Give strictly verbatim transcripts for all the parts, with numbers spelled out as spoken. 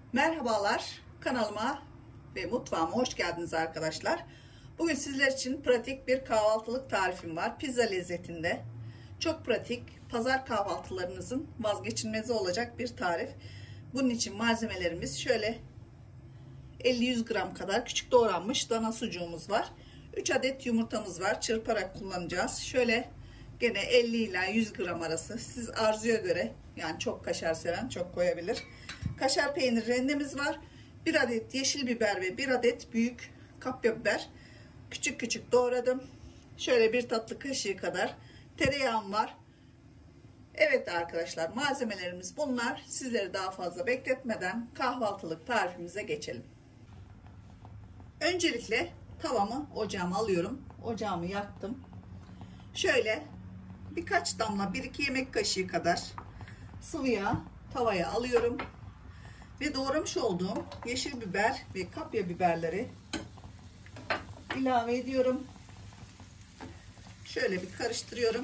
Merhabalar, kanalıma ve mutfağıma hoş geldiniz arkadaşlar. Bugün sizler için pratik bir kahvaltılık tarifim var. Pizza lezzetinde. Çok pratik, pazar kahvaltılarınızın vazgeçilmezi olacak bir tarif. Bunun için malzemelerimiz şöyle elli yüz gram kadar küçük doğranmış dana sucuğumuz var. üç adet yumurtamız var. Çırparak kullanacağız. Şöyle gene elli ila yüz gram arası. Siz arzuya göre, yani çok kaşar seven çok koyabilir. Kaşar peynir rendemiz var. bir adet yeşil biber ve bir adet büyük kapya biber. Küçük küçük doğradım. Şöyle bir tatlı kaşığı kadar tereyağım var. Evet arkadaşlar, malzemelerimiz bunlar. Sizleri daha fazla bekletmeden kahvaltılık tarifimize geçelim. Öncelikle tavamı ocağıma alıyorum. Ocağımı yaktım. Şöyle birkaç damla, bir iki yemek kaşığı kadar sıvı yağ tavaya alıyorum. Ve doğramış olduğum yeşil biber ve kapya biberleri ilave ediyorum. Şöyle bir karıştırıyorum.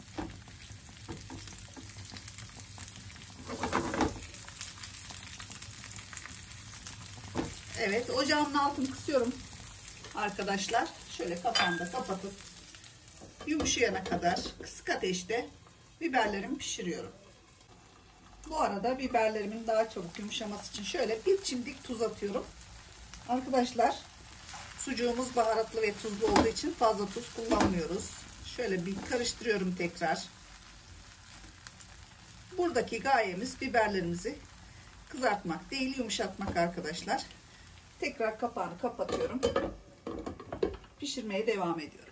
Evet, ocağımın altını kısıyorum arkadaşlar. Şöyle kapağını da kapatıp yumuşayana kadar kısık ateşte biberlerimi pişiriyorum. Bu arada biberlerimin daha çabuk yumuşaması için şöyle bir çimdik tuz atıyorum. Arkadaşlar, sucuğumuz baharatlı ve tuzlu olduğu için fazla tuz kullanmıyoruz. Şöyle bir karıştırıyorum tekrar. Buradaki gayemiz biberlerimizi kızartmak değil, yumuşatmak arkadaşlar. Tekrar kapağını kapatıyorum. Pişirmeye devam ediyorum.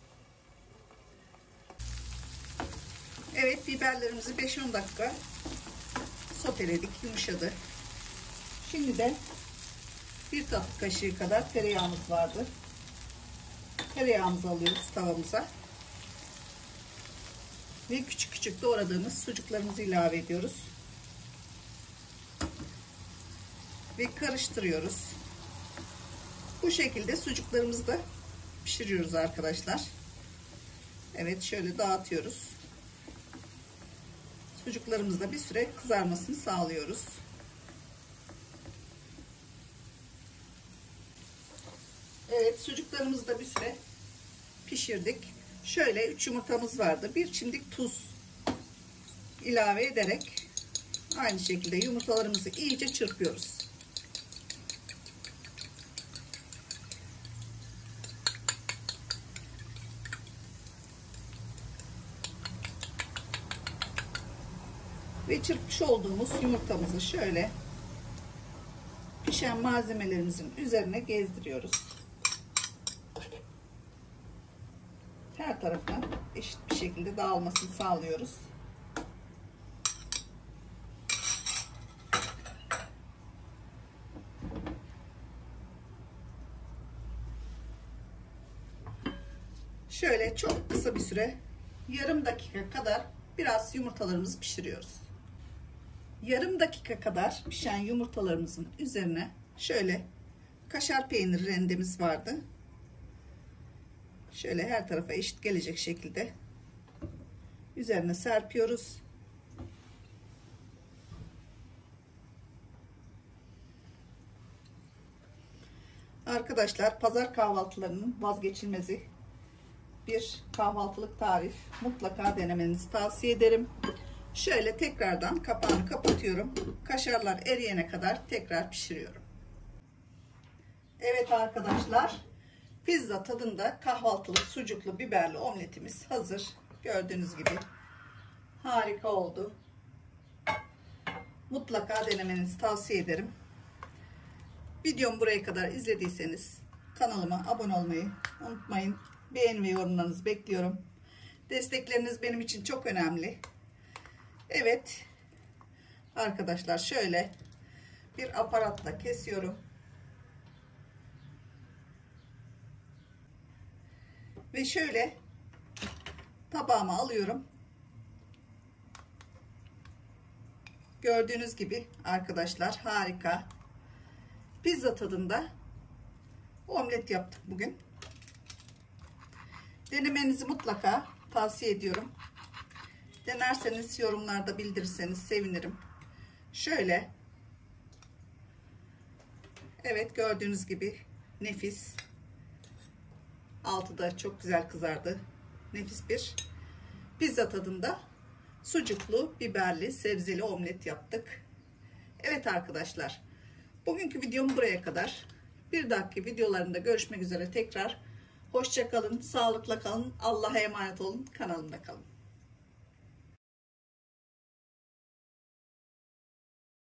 Evet, biberlerimizi beş on dakika soteledik, yumuşadı. Şimdi de bir tatlı kaşığı kadar tereyağımız vardı. Tereyağımızı alıyoruz tavamıza. Ve küçük küçük doğradığımız sucuklarımızı ilave ediyoruz. Ve karıştırıyoruz. Bu şekilde sucuklarımızı da pişiriyoruz arkadaşlar. Evet, şöyle dağıtıyoruz. Sucuklarımızda bir süre kızarmasını sağlıyoruz. Evet, sucuklarımızı da bir süre pişirdik. Şöyle üç yumurtamız vardı. Bir çimdik tuz ilave ederek aynı şekilde yumurtalarımızı iyice çırpıyoruz. Ve çırpmış olduğumuz yumurtamızı şöyle pişen malzemelerimizin üzerine gezdiriyoruz. Her tarafına eşit bir şekilde dağılmasını sağlıyoruz. Şöyle çok kısa bir süre, yarım dakika kadar biraz yumurtalarımızı pişiriyoruz. Yarım dakika kadar pişen yumurtalarımızın üzerine şöyle kaşar peynir rendemiz vardı. Şöyle her tarafa eşit gelecek şekilde üzerine serpiyoruz. Arkadaşlar, pazar kahvaltılarının vazgeçilmezi bir kahvaltılık tarif. Mutlaka denemenizi tavsiye ederim. Şöyle tekrardan kapağını kapatıyorum. Kaşarlar eriyene kadar tekrar pişiriyorum. Evet arkadaşlar, pizza tadında kahvaltılık sucuklu biberli omletimiz hazır. Gördüğünüz gibi harika oldu. Mutlaka denemenizi tavsiye ederim. Videomu buraya kadar izlediyseniz kanalıma abone olmayı unutmayın. Beğeni ve yorumlarınızı bekliyorum. Destekleriniz benim için çok önemli. Evet arkadaşlar, şöyle bir aparatla kesiyorum. Ve şöyle tabağıma alıyorum. Gördüğünüz gibi arkadaşlar, harika pizza tadında omlet yaptık bugün. Denemenizi mutlaka tavsiye ediyorum. Denerseniz yorumlarda bildirirseniz sevinirim. Şöyle Evet, gördüğünüz gibi nefis. Altı da çok güzel kızardı. Nefis bir pizza tadında sucuklu, biberli, sebzeli omlet yaptık. Evet arkadaşlar, bugünkü videom buraya kadar. Bir dahaki videolarında görüşmek üzere tekrar. Hoşça kalın, sağlıkla kalın, Allah'a emanet olun, kanalımda kalın.